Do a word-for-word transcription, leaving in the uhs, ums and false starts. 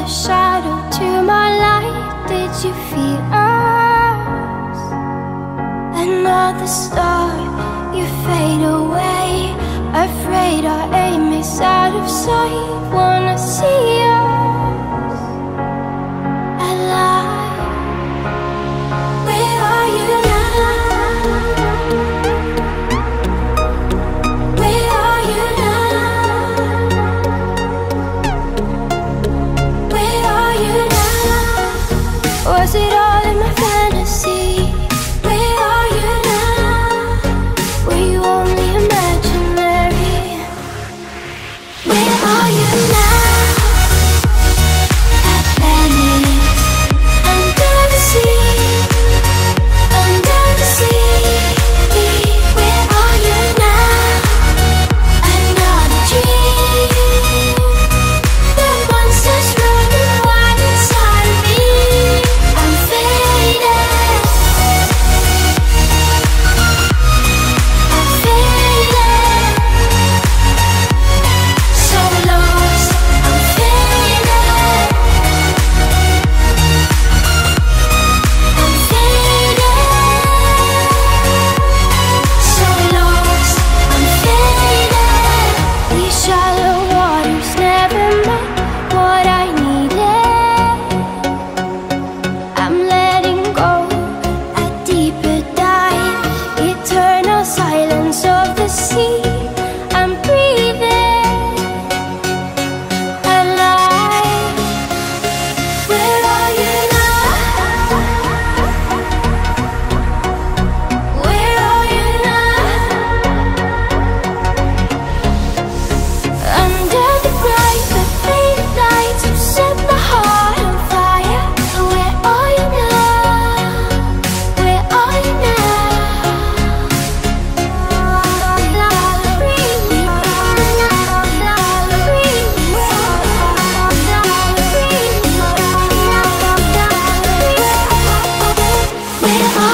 another shadow to my light. Did you feel us? Another star, you fade away. Afraid our aim is out of sight. Wanna see us alive. Where are you now? Where are you now? Where are you now? Was it all in my fantasy? Where are you now? Were you only imaginary? Where are you now? Atlantis, under the sea, under the sea. Where are you now? Another dream. The monsters running wild inside of me. I'm faded. I'm faded. So lost. I'm faded. I'm faded. So lost. I'm faded. These shallow waters never met what I needed. I'm letting go a deeper dive. Eternal silence of the sea. I'm breathing alive. Where are you now? Where are you now? Under the bright but faded lights, you set my heart on fire. Where are you now? Where are you now? Where are